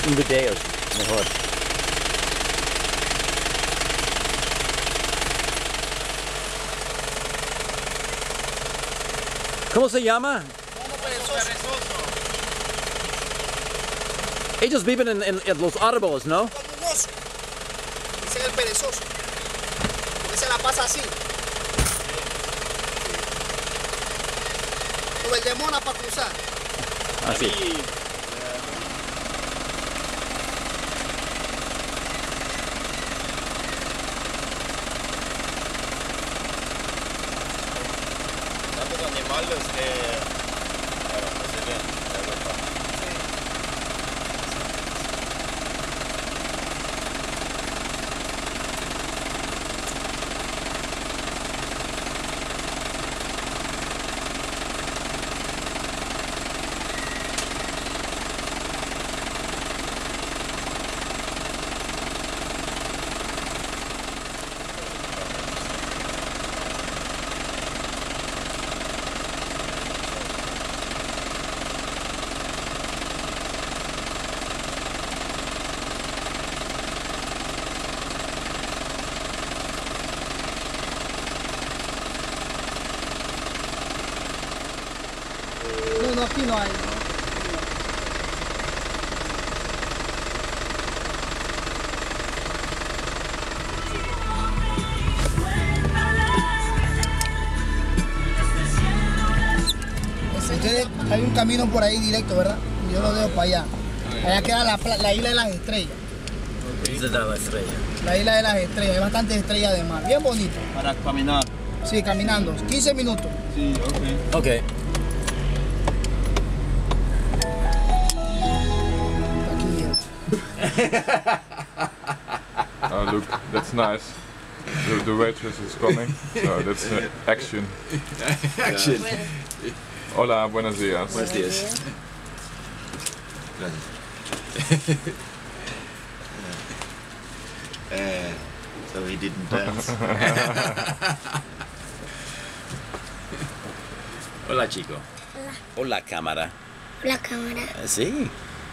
Un video, mejor. ¿Cómo se llama? Ellos viven en los árboles, ¿no? Ese es el perezoso. Porque se la pasa así. Como el de mona para cruzar. Así. Tantos animales que... Claro, no se ven, No, aquí no hay. Ustedes, hay un camino por ahí directo, ¿verdad? Yo lo dejo para allá. Allá queda la isla de las estrellas. Isla de la Estrella. La isla de las estrellas, hay bastantes estrellas de mar, bien bonito. para caminar. Sí, caminando, 15 minutos. Sí, ok. Ok. Oh, look, that's nice. The waitress is coming, so that's action. Action. Hola, buenos días. Buenos días. So he didn't dance. Hola, chico. Hola, cámara. La cámara. Sí.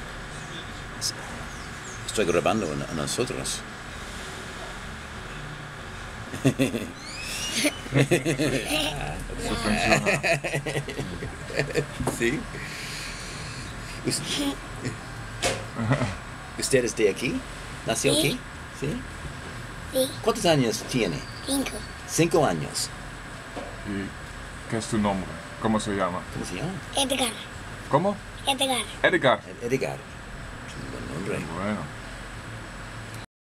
Estoy grabando a nosotros. Sí. ¿Usted es de aquí? ¿Nació Sí. aquí? Sí. Sí, ¿Cuántos años tiene? 5. 5 años. ¿Y qué es tu nombre? ¿Cómo se llama? ¿Cómo se llama? Edgar. ¿Cómo? Edgar. Edgar. Edgar. Es un buen nombre. Bueno.